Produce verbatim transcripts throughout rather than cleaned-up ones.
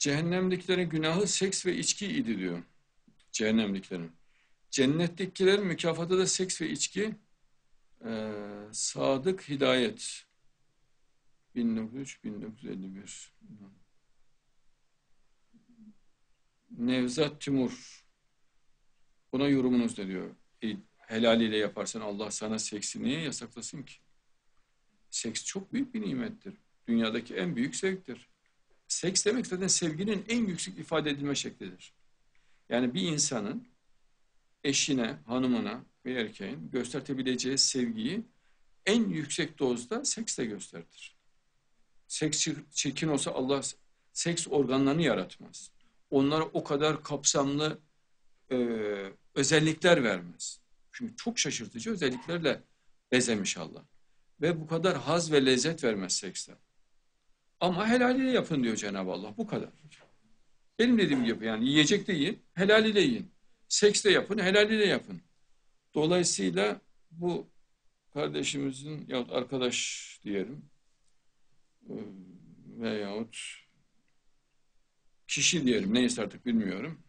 Cehennemdekilerin günahı seks ve içki idi diyor. Cehennemdekilerin. Cennettekilerin mükafatı da seks ve içki. Ee, Sadık Hidayet. bin dokuz yüz üç bin dokuz yüz elli bir. Nevzat Timur. Buna yorumunuz ne diyor? E, helaliyle yaparsan Allah sana seksi niye yasaklasın ki? Seks çok büyük bir nimettir. Dünyadaki en büyük zevktir. Seks demek zaten sevginin en yüksek ifade edilme şeklidir. Yani bir insanın eşine, hanımına ve erkeğin göstertebileceği sevgiyi en yüksek dozda seksle gösterir. Seks çirkin olsa Allah seks organlarını yaratmaz. Onlara o kadar kapsamlı e, özellikler vermez. Çünkü çok şaşırtıcı özelliklerle bezemiş Allah. Ve bu kadar haz ve lezzet vermez seksten. Ama helaliyle yapın diyor Cenab-ı Allah. Bu kadar. Benim dediğim gibi yani yiyecek de yiyin, helaliyle yiyin. Seks de yapın, helaliyle yapın. Dolayısıyla bu kardeşimizin yahut arkadaş diyelim veyahut kişi diyelim neyse artık bilmiyorum.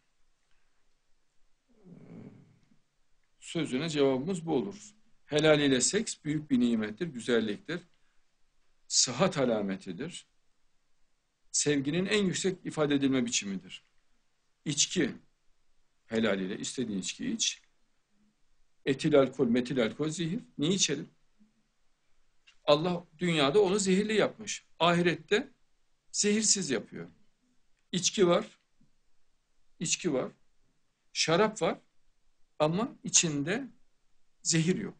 Sözüne cevabımız bu olur. Helaliyle seks büyük bir nimettir, güzelliktir. Sıhhat alametidir. Sevginin en yüksek ifade edilme biçimidir. İçki helaliyle istediğin içkiyi iç. Etil alkol, metil alkol zehir. Niye içelim? Allah dünyada onu zehirli yapmış. Ahirette zehirsiz yapıyor. İçki var. İçki var. Şarap var. Ama içinde zehir yok.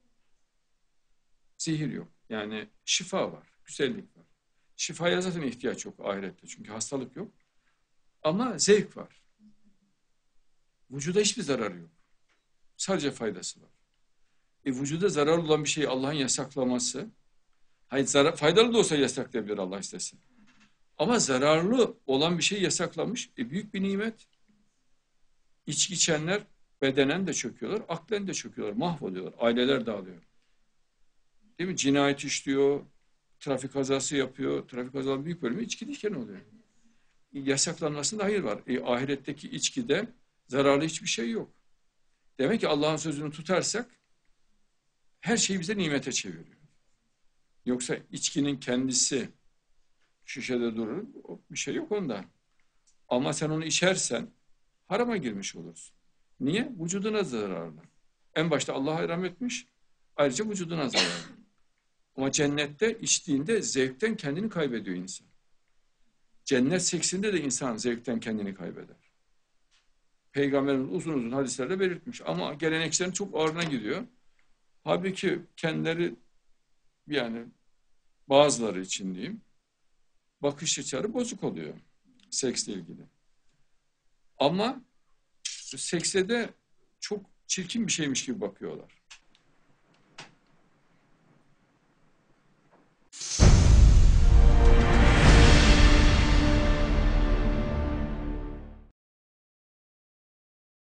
Zehir yok. Yani şifa var. Güzellik var. Şifaya zaten ihtiyaç yok ahirette. Çünkü hastalık yok. Ama zevk var. Vücuda hiçbir zararı yok. Sadece faydası var. E, vücuda zararlı olan bir şeyi Allah'ın yasaklaması, hayır zarar, faydalı da olsa yasaklayabilir Allah istese. Ama zararlı olan bir şeyi yasaklamış. E, büyük bir nimet. İçki içenler bedenen de çöküyorlar, aklen de çöküyorlar, mahvoluyorlar. Aileler dağılıyor. Değil mi? Cinayet işliyor, trafik kazası yapıyor. Trafik kazalarının büyük bölümü içkideyken oluyor. E, yasaklanmasında hayır var. E, ahiretteki içkide zararlı hiçbir şey yok. Demek ki Allah'ın sözünü tutarsak her şeyi bize nimete çeviriyor. Yoksa içkinin kendisi şişede durur, bir şey yok onda. Ama sen onu içersen harama girmiş olursun. Niye? Vücuduna zararlı. En başta Allah haram etmiş, ayrıca vücuduna zararlı. Ama cennette içtiğinde zevkten kendini kaybediyor insan. Cennet seksinde de insan zevkten kendini kaybeder. Peygamberimiz uzun uzun hadislerde belirtmiş. Ama geleneklerin çok ağırına gidiyor. Halbuki kendileri yani bazıları için diyeyim bakış açıları bozuk oluyor seksle ilgili. Ama sekse de çok çirkin bir şeymiş gibi bakıyorlar.